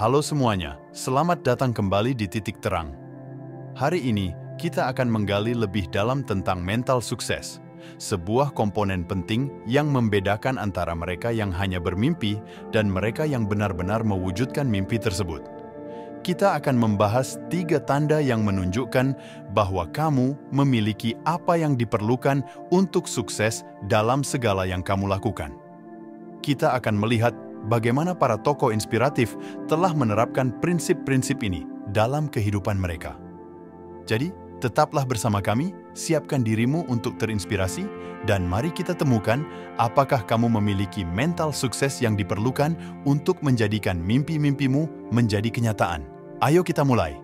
Halo semuanya, selamat datang kembali di Titik Terang. Hari ini, kita akan menggali lebih dalam tentang mental sukses, sebuah komponen penting yang membedakan antara mereka yang hanya bermimpi dan mereka yang benar-benar mewujudkan mimpi tersebut. Kita akan membahas 3 tanda yang menunjukkan bahwa kamu memiliki apa yang diperlukan untuk sukses dalam segala yang kamu lakukan. Kita akan melihat bagaimana para tokoh inspiratif telah menerapkan prinsip-prinsip ini dalam kehidupan mereka. Jadi, tetaplah bersama kami, siapkan dirimu untuk terinspirasi, dan mari kita temukan apakah kamu memiliki mental sukses yang diperlukan untuk menjadikan mimpi-mimpimu menjadi kenyataan. Ayo kita mulai.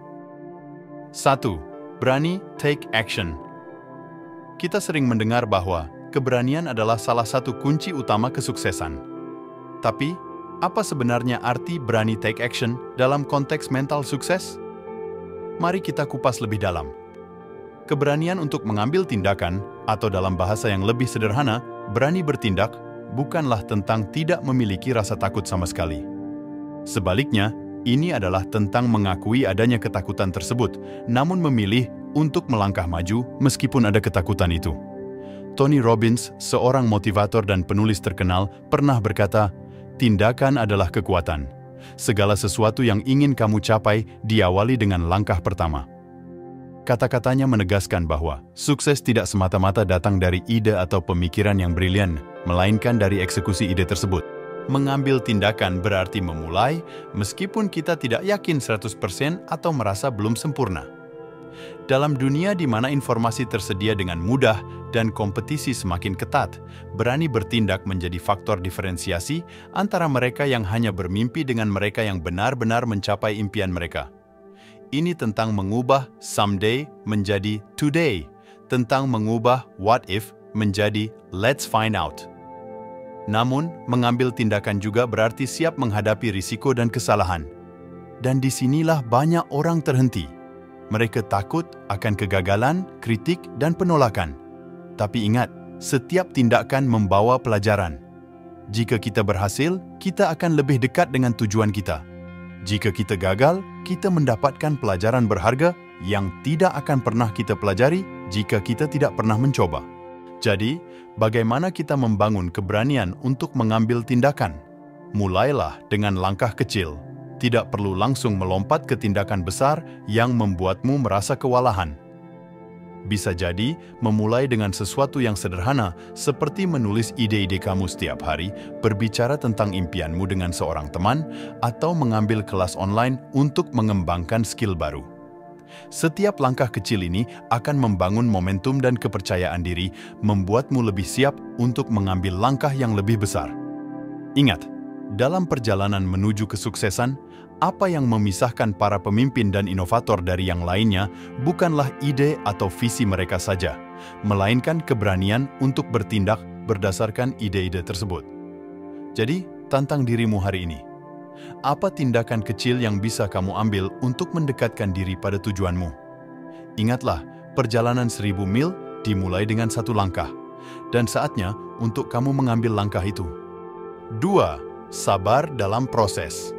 1. Berani take action. Kita sering mendengar bahwa keberanian adalah salah satu kunci utama kesuksesan. Tapi, apa sebenarnya arti berani take action dalam konteks mental sukses? Mari kita kupas lebih dalam. Keberanian untuk mengambil tindakan, atau dalam bahasa yang lebih sederhana, berani bertindak, bukanlah tentang tidak memiliki rasa takut sama sekali. Sebaliknya, ini adalah tentang mengakui adanya ketakutan tersebut, namun memilih untuk melangkah maju meskipun ada ketakutan itu. Tony Robbins, seorang motivator dan penulis terkenal, pernah berkata, "Tindakan adalah kekuatan. Segala sesuatu yang ingin kamu capai diawali dengan langkah pertama." Kata-katanya menegaskan bahwa sukses tidak semata-mata datang dari ide atau pemikiran yang brilian, melainkan dari eksekusi ide tersebut. Mengambil tindakan berarti memulai, meskipun kita tidak yakin 100% atau merasa belum sempurna. Dalam dunia di mana informasi tersedia dengan mudah dan kompetisi semakin ketat, berani bertindak menjadi faktor diferensiasi antara mereka yang hanya bermimpi dengan mereka yang benar-benar mencapai impian mereka. Ini tentang mengubah someday menjadi today, tentang mengubah what if menjadi let's find out. Namun, mengambil tindakan juga berarti siap menghadapi risiko dan kesalahan. Dan disinilah banyak orang terhenti. Mereka takut akan kegagalan, kritik, dan penolakan. Tapi ingat, setiap tindakan membawa pelajaran. Jika kita berhasil, kita akan lebih dekat dengan tujuan kita. Jika kita gagal, kita mendapatkan pelajaran berharga yang tidak akan pernah kita pelajari jika kita tidak pernah mencoba. Jadi, bagaimana kita membangun keberanian untuk mengambil tindakan? Mulailah dengan langkah kecil. Tidak perlu langsung melompat ke tindakan besar yang membuatmu merasa kewalahan. Bisa jadi, memulai dengan sesuatu yang sederhana seperti menulis ide-ide kamu setiap hari, berbicara tentang impianmu dengan seorang teman, atau mengambil kelas online untuk mengembangkan skill baru. Setiap langkah kecil ini akan membangun momentum dan kepercayaan diri, membuatmu lebih siap untuk mengambil langkah yang lebih besar. Ingat, dalam perjalanan menuju kesuksesan, apa yang memisahkan para pemimpin dan inovator dari yang lainnya bukanlah ide atau visi mereka saja, melainkan keberanian untuk bertindak berdasarkan ide-ide tersebut. Jadi, tantang dirimu hari ini. Apa tindakan kecil yang bisa kamu ambil untuk mendekatkan diri pada tujuanmu? Ingatlah, perjalanan 1000 mil dimulai dengan 1 langkah, dan saatnya untuk kamu mengambil langkah itu. 2. Sabar dalam proses.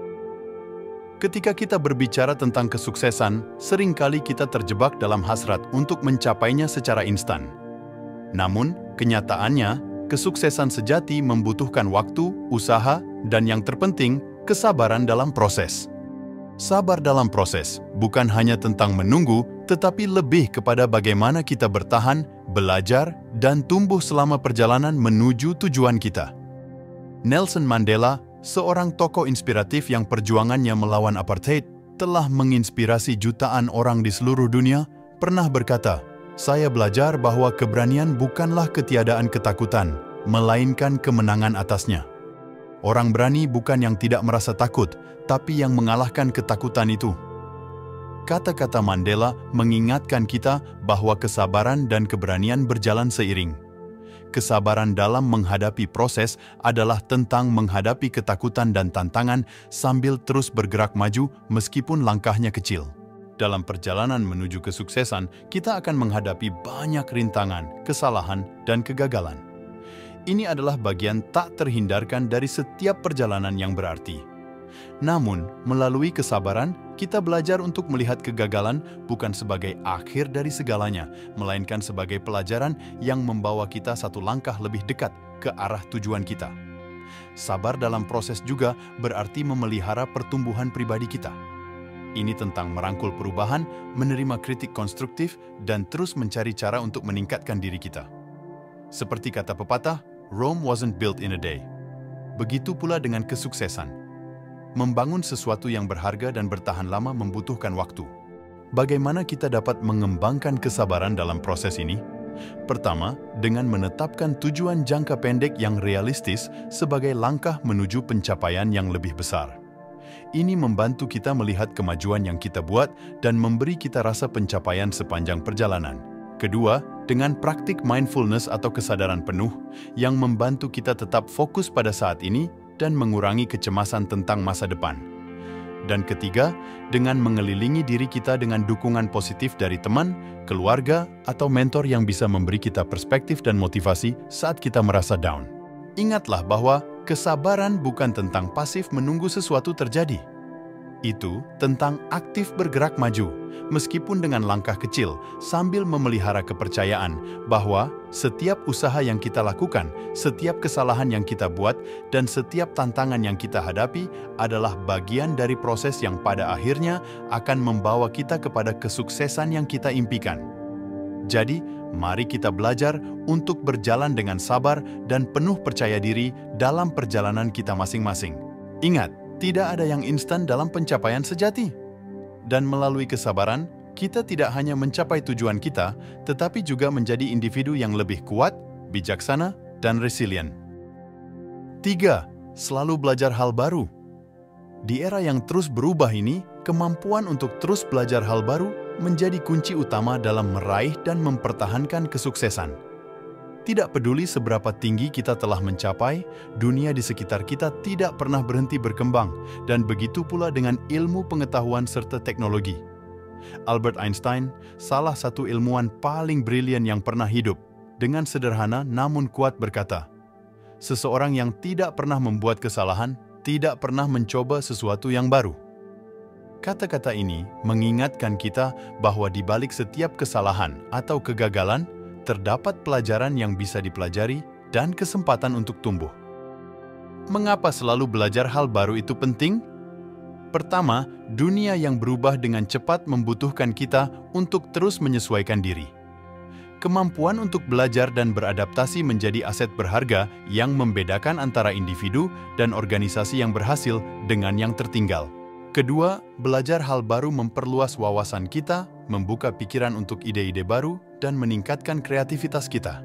Ketika kita berbicara tentang kesuksesan, seringkali kita terjebak dalam hasrat untuk mencapainya secara instan. Namun, kenyataannya, kesuksesan sejati membutuhkan waktu, usaha, dan yang terpenting, kesabaran dalam proses. Sabar dalam proses bukan hanya tentang menunggu, tetapi lebih kepada bagaimana kita bertahan, belajar, dan tumbuh selama perjalanan menuju tujuan kita. Nelson Mandela, seorang tokoh inspiratif yang perjuangannya melawan apartheid telah menginspirasi jutaan orang di seluruh dunia, pernah berkata, "Saya belajar bahwa keberanian bukanlah ketiadaan ketakutan, melainkan kemenangan atasnya." Orang berani bukan yang tidak merasa takut, tapi yang mengalahkan ketakutan itu. Kata-kata Mandela mengingatkan kita bahwa kesabaran dan keberanian berjalan seiring. Kesabaran dalam menghadapi proses adalah tentang menghadapi ketakutan dan tantangan sambil terus bergerak maju meskipun langkahnya kecil. Dalam perjalanan menuju kesuksesan, kita akan menghadapi banyak rintangan, kesalahan, dan kegagalan. Ini adalah bagian tak terhindarkan dari setiap perjalanan yang berarti. Namun, melalui kesabaran, kita belajar untuk melihat kegagalan bukan sebagai akhir dari segalanya, melainkan sebagai pelajaran yang membawa kita satu langkah lebih dekat ke arah tujuan kita. Sabar dalam proses juga berarti memelihara pertumbuhan pribadi kita. Ini tentang merangkul perubahan, menerima kritik konstruktif, dan terus mencari cara untuk meningkatkan diri kita. Seperti kata pepatah, Rome wasn't built in a day. Begitu pula dengan kesuksesan. Membangun sesuatu yang berharga dan bertahan lama membutuhkan waktu. Bagaimana kita dapat mengembangkan kesabaran dalam proses ini? Pertama, dengan menetapkan tujuan jangka pendek yang realistis sebagai langkah menuju pencapaian yang lebih besar. Ini membantu kita melihat kemajuan yang kita buat dan memberi kita rasa pencapaian sepanjang perjalanan. Kedua, dengan praktik mindfulness atau kesadaran penuh yang membantu kita tetap fokus pada saat ini dan mengurangi kecemasan tentang masa depan. Dan ketiga, dengan mengelilingi diri kita dengan dukungan positif dari teman, keluarga, atau mentor yang bisa memberi kita perspektif dan motivasi saat kita merasa down. Ingatlah bahwa kesabaran bukan tentang pasif menunggu sesuatu terjadi. Itu tentang aktif bergerak maju, meskipun dengan langkah kecil, sambil memelihara kepercayaan bahwa setiap usaha yang kita lakukan, setiap kesalahan yang kita buat, dan setiap tantangan yang kita hadapi adalah bagian dari proses yang pada akhirnya akan membawa kita kepada kesuksesan yang kita impikan. Jadi, mari kita belajar untuk berjalan dengan sabar dan penuh percaya diri dalam perjalanan kita masing-masing. Ingat, tidak ada yang instan dalam pencapaian sejati. Dan melalui kesabaran, kita tidak hanya mencapai tujuan kita, tetapi juga menjadi individu yang lebih kuat, bijaksana, dan resilient. 3. Selalu belajar hal baru. Di era yang terus berubah ini, kemampuan untuk terus belajar hal baru menjadi kunci utama dalam meraih dan mempertahankan kesuksesan. Tidak peduli seberapa tinggi kita telah mencapai, dunia di sekitar kita tidak pernah berhenti berkembang, dan begitu pula dengan ilmu pengetahuan serta teknologi. Albert Einstein, salah satu ilmuwan paling brilian yang pernah hidup, dengan sederhana namun kuat berkata, "Seseorang yang tidak pernah membuat kesalahan, tidak pernah mencoba sesuatu yang baru." Kata-kata ini mengingatkan kita bahwa di balik setiap kesalahan atau kegagalan, terdapat pelajaran yang bisa dipelajari dan kesempatan untuk tumbuh. Mengapa selalu belajar hal baru itu penting? Pertama, dunia yang berubah dengan cepat membutuhkan kita untuk terus menyesuaikan diri. Kemampuan untuk belajar dan beradaptasi menjadi aset berharga yang membedakan antara individu dan organisasi yang berhasil dengan yang tertinggal. Kedua, belajar hal baru memperluas wawasan kita, membuka pikiran untuk ide-ide baru, dan meningkatkan kreativitas kita.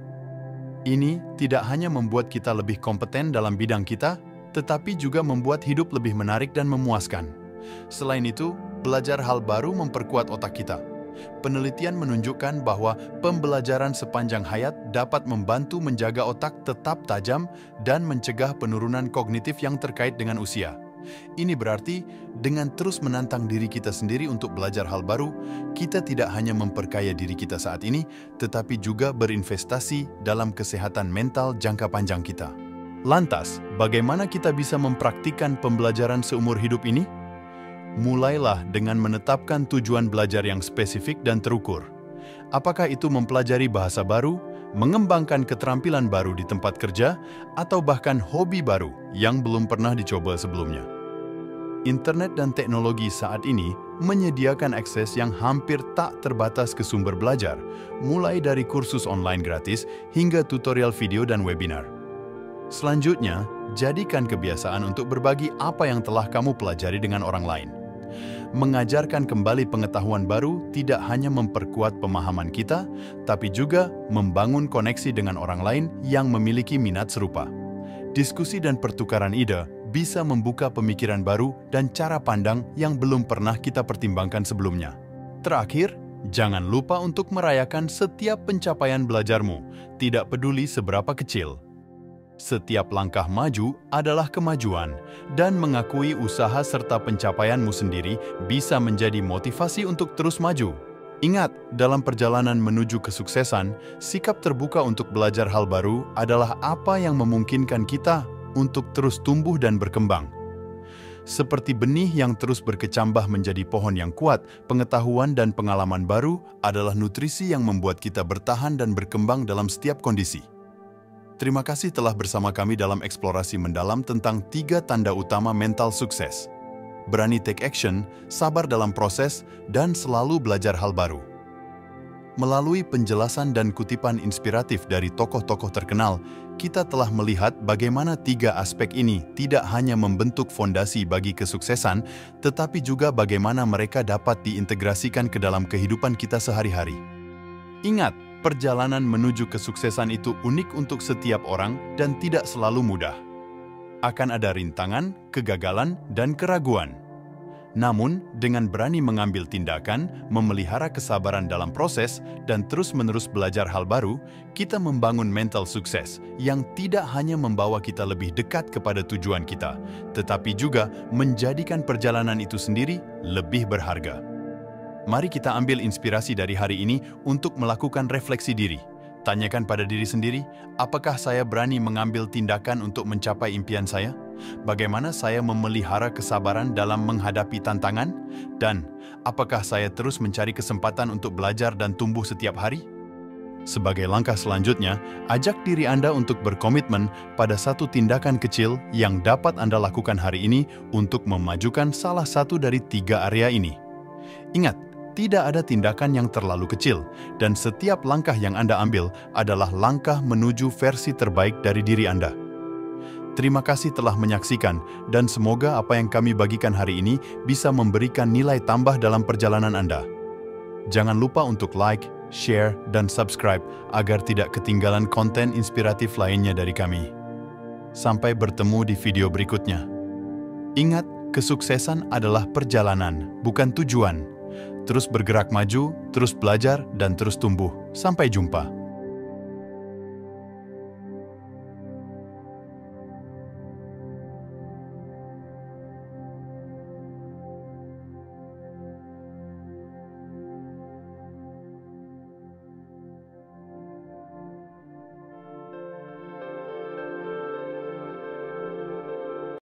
Ini tidak hanya membuat kita lebih kompeten dalam bidang kita, tetapi juga membuat hidup lebih menarik dan memuaskan. Selain itu, belajar hal baru memperkuat otak kita. Penelitian menunjukkan bahwa pembelajaran sepanjang hayat dapat membantu menjaga otak tetap tajam dan mencegah penurunan kognitif yang terkait dengan usia. Ini berarti, dengan terus menantang diri kita sendiri untuk belajar hal baru, kita tidak hanya memperkaya diri kita saat ini, tetapi juga berinvestasi dalam kesehatan mental jangka panjang kita. Lantas, bagaimana kita bisa mempraktikkan pembelajaran seumur hidup ini? Mulailah dengan menetapkan tujuan belajar yang spesifik dan terukur. Apakah itu mempelajari bahasa baru, mengembangkan keterampilan baru di tempat kerja, atau bahkan hobi baru yang belum pernah dicoba sebelumnya? Internet dan teknologi saat ini menyediakan akses yang hampir tak terbatas ke sumber belajar, mulai dari kursus online gratis hingga tutorial video dan webinar. Selanjutnya, jadikan kebiasaan untuk berbagi apa yang telah kamu pelajari dengan orang lain. Mengajarkan kembali pengetahuan baru tidak hanya memperkuat pemahaman kita, tapi juga membangun koneksi dengan orang lain yang memiliki minat serupa. Diskusi dan pertukaran ide bisa membuka pemikiran baru dan cara pandang yang belum pernah kita pertimbangkan sebelumnya. Terakhir, jangan lupa untuk merayakan setiap pencapaian belajarmu, tidak peduli seberapa kecil. Setiap langkah maju adalah kemajuan, dan mengakui usaha serta pencapaianmu sendiri bisa menjadi motivasi untuk terus maju. Ingat, dalam perjalanan menuju kesuksesan, sikap terbuka untuk belajar hal baru adalah apa yang memungkinkan kita untuk terus tumbuh dan berkembang. Seperti benih yang terus berkecambah menjadi pohon yang kuat, pengetahuan dan pengalaman baru adalah nutrisi yang membuat kita bertahan dan berkembang dalam setiap kondisi. Terima kasih telah bersama kami dalam eksplorasi mendalam tentang 3 tanda utama mental sukses. Berani take action, sabar dalam proses, dan selalu belajar hal baru. Melalui penjelasan dan kutipan inspiratif dari tokoh-tokoh terkenal, kita telah melihat bagaimana 3 aspek ini tidak hanya membentuk fondasi bagi kesuksesan, tetapi juga bagaimana mereka dapat diintegrasikan ke dalam kehidupan kita sehari-hari. Ingat, perjalanan menuju kesuksesan itu unik untuk setiap orang dan tidak selalu mudah. Akan ada rintangan, kegagalan, dan keraguan. Namun, dengan berani mengambil tindakan, memelihara kesabaran dalam proses, dan terus-menerus belajar hal baru, kita membangun mental sukses yang tidak hanya membawa kita lebih dekat kepada tujuan kita, tetapi juga menjadikan perjalanan itu sendiri lebih berharga. Mari kita ambil inspirasi dari hari ini untuk melakukan refleksi diri. Tanyakan pada diri sendiri, apakah saya berani mengambil tindakan untuk mencapai impian saya? Bagaimana saya memelihara kesabaran dalam menghadapi tantangan? Dan apakah saya terus mencari kesempatan untuk belajar dan tumbuh setiap hari? Sebagai langkah selanjutnya, ajak diri Anda untuk berkomitmen pada satu tindakan kecil yang dapat Anda lakukan hari ini untuk memajukan salah satu dari 3 area ini. Ingat, tidak ada tindakan yang terlalu kecil, dan setiap langkah yang Anda ambil adalah langkah menuju versi terbaik dari diri Anda. Terima kasih telah menyaksikan, dan semoga apa yang kami bagikan hari ini bisa memberikan nilai tambah dalam perjalanan Anda. Jangan lupa untuk like, share, dan subscribe agar tidak ketinggalan konten inspiratif lainnya dari kami. Sampai bertemu di video berikutnya. Ingat, kesuksesan adalah perjalanan, bukan tujuan. Terus bergerak maju, terus belajar, dan terus tumbuh. Sampai jumpa.